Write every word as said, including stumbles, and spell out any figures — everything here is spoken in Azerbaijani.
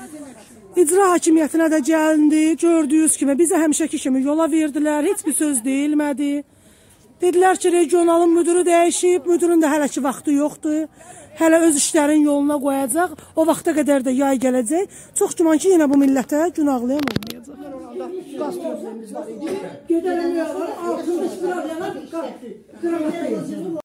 İcra hakimiyyətinə də gəlindi, gördüyünüz kimi bizə həmişəki kimi yola verdilər, heç bir söz deyilmədi. Dedilər ki, regionalın müdürü dəyişib, müdürün də hələ ki vaxtı yoxdur. Hələ öz işlərin yoluna qoyacaq, o vaxta qədər də yay gələcək. Çox güman ki, yenə bu millətə günahlayan olmayacaq. Qaz gözlərimiz var idi. Gedələmiyorlar, altında istirar yanar, qaz.